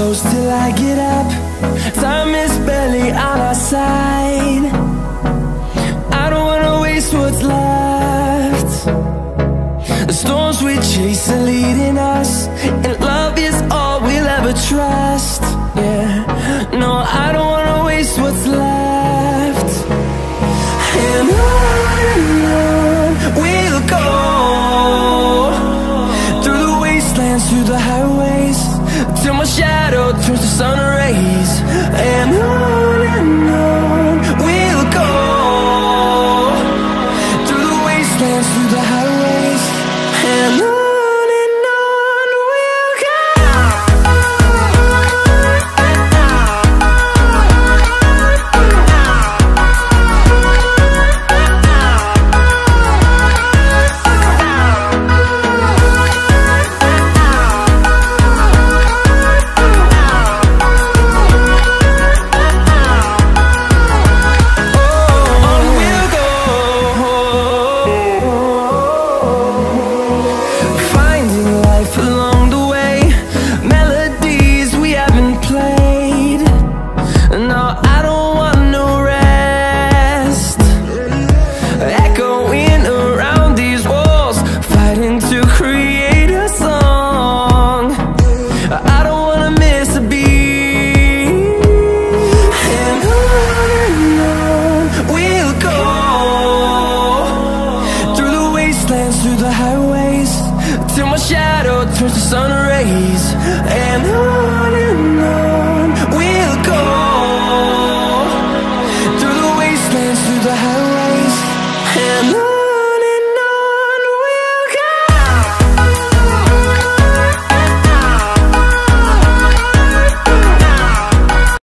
close till I get up. Time is barely on our side. I don't wanna waste what's left. The storms we chase are leading us, and love is all we'll ever trust. Yeah, no, I don't wanna waste what's left. And on we'll go, through the wastelands, through the highways, till my shadow turns to sun rays. And on we'll go, through the wastelands, through the highways, and on we'll go. Through the highways, till my shadow turns to sun rays. And on